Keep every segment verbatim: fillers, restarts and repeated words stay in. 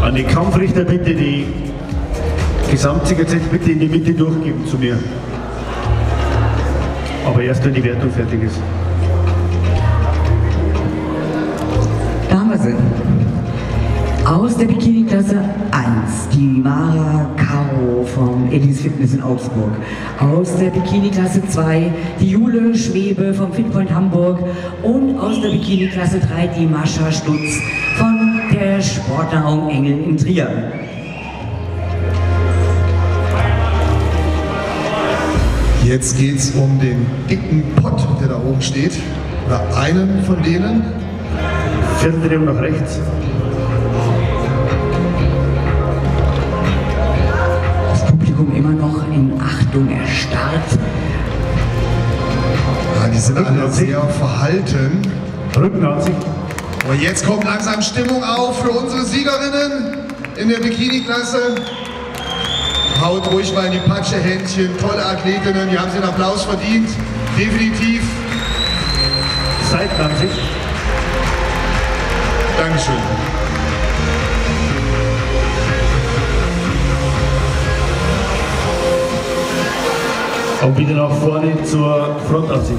An die Kampfrichter bitte die Gesamtsiegerzeit bitte in die Mitte durchgeben zu mir. Aber erst wenn die Wertung fertig ist. Da haben wir sie. Aus der Bikini-Klasse eins, die Mara Caro vom Eddies Fitness in Augsburg. Aus der Bikini-Klasse zwei, die Jule Schwebe vom Fitpoint Hamburg. Und aus der Bikini-Klasse drei, die Mascha Stutz von der Sportnahrung Engel in Trier. Jetzt geht es um den dicken Pott, der da oben steht. Oder einen von denen. Vierteldrehung nach rechts. Das Publikum immer noch in Achtung erstarrt. Ja, die sind alle sehr verhalten. Rückenansicht. Und jetzt kommt langsam Stimmung auf für unsere Siegerinnen in der Bikini-Klasse. Haut ruhig mal in die Patschehändchen, tolle Athletinnen, die haben sich einen Applaus verdient, definitiv. Seitenansicht. Dankeschön. Und wieder nach vorne zur Frontansicht.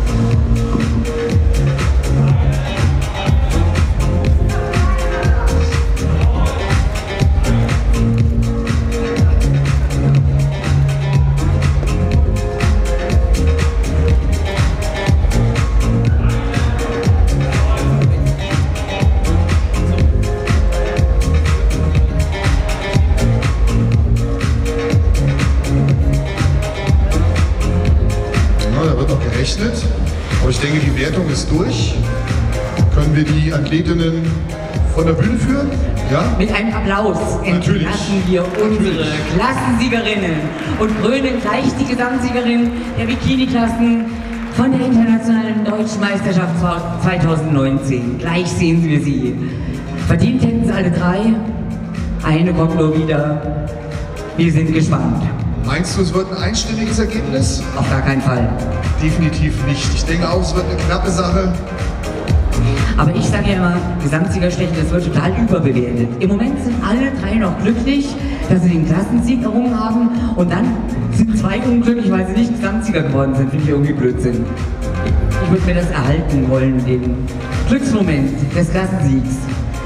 Aber ich denke, die Wertung ist durch. Können wir die Athletinnen von der Bühne führen? Ja? Mit einem Applaus Natürlich. entlassen wir unsere Klassensiegerinnen und krönen gleich die Gesamtsiegerin der Bikini-Klassen von der Internationalen Deutschen Meisterschaft zweitausendneunzehn. Gleich sehen wir sie. Verdient hätten sie alle drei. Eine kommt nur wieder. Wir sind gespannt. Meinst du, es wird ein einstimmiges Ergebnis? Auf gar keinen Fall. Definitiv nicht. Ich denke auch, es wird eine knappe Sache. Aber ich sage ja immer, Gesamtsiegerstechen, das wird total überbewertet. Im Moment sind alle drei noch glücklich, dass sie den Klassensieg errungen haben. Und dann sind zwei unglücklich, weil sie nicht Gesamtsieger geworden sind. Finde ich irgendwie Blödsinn. Ich würde mir das erhalten wollen, den Glücksmoment des Klassensiegs.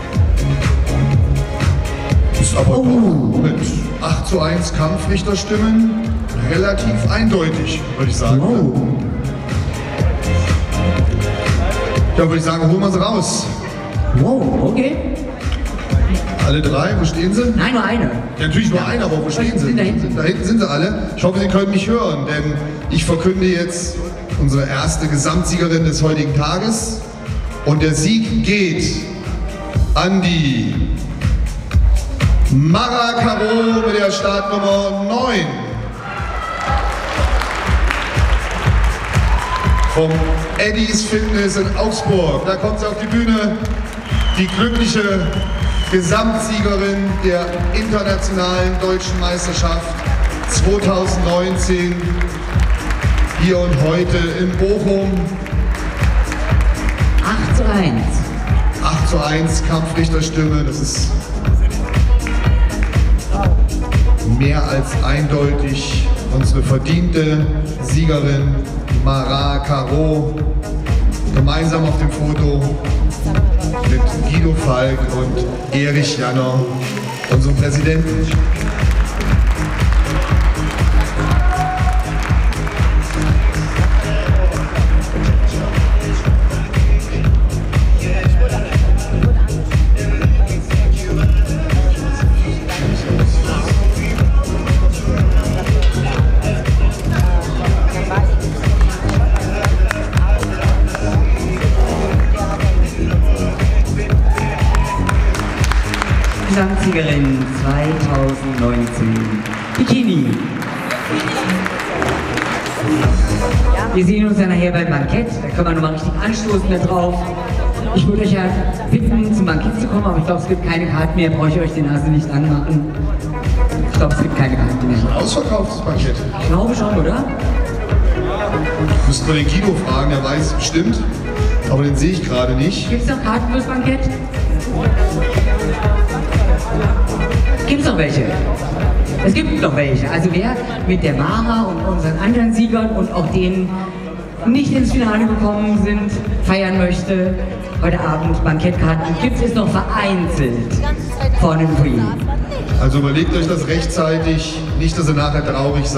Ist aber Oh. doch mit acht zu eins Kampfrichterstimmen relativ eindeutig, würde ich sagen. Wow. Ja, würde ich sagen, holen wir sie raus. Wow, okay. Alle drei, wo stehen sie? Nein, nur eine. Ja, natürlich nur einer, aber wo stehen sie? sind da hinten. Da hinten sind sie alle. Ich hoffe, Sie können mich hören, denn ich verkünde jetzt unsere erste Gesamtsiegerin des heutigen Tages. Und der Sieg geht an die Mara Caro mit der Startnummer neun. Vom Eddies Fitness in Augsburg. Da kommt sie auf die Bühne, die glückliche Gesamtsiegerin der Internationalen Deutschen Meisterschaft zweitausendneunzehn, hier und heute in Bochum. acht zu eins. acht zu eins Kampfrichterstimme, das ist mehr als eindeutig unsere verdiente Siegerin Mara Caro, gemeinsam auf dem Foto mit Guido Falk und Erich Janner, unserem Präsidenten. Gesamtsiegerin zweitausendneunzehn. Bikini. Wir sehen uns ja nachher beim Bankett, da können wir nochmal richtig anstoßen da drauf. Ich würde euch ja bitten, zum Bankett zu kommen, aber ich glaube, es gibt keine Karten mehr, brauche ich euch die Nase nicht anmachen. Ich glaube, es gibt keine Karten mehr. Ausverkauftes Bankett. Ich glaube schon, oder? Müssten wir den Guido fragen, der weiß es bestimmt, aber den sehe ich gerade nicht. Gibt es noch Karten fürs Bankett? gibt's noch welche. Es gibt noch welche. Also wer mit der Mara und unseren anderen Siegern und auch denen nicht ins Finale gekommen sind, feiern möchte, heute Abend Bankettkarten gibt es noch vereinzelt vorne im Foyer. Also überlegt euch das rechtzeitig, nicht, dass ihr nachher traurig seid.